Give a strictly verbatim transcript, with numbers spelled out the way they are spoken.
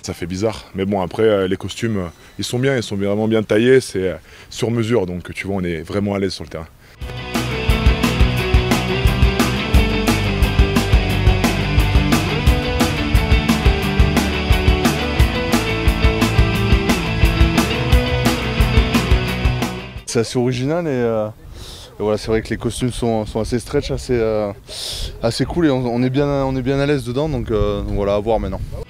ça fait bizarre. Mais bon, après, euh, les costumes, euh, ils sont bien, ils sont vraiment bien taillés, c'est euh, sur mesure, donc tu vois, on est vraiment à l'aise sur le terrain. C'est assez original et, euh, et voilà, c'est vrai que les costumes sont, sont assez stretch, assez, euh, assez cool et on, on est bien, on est bien à l'aise dedans, donc, euh, donc voilà, à voir maintenant.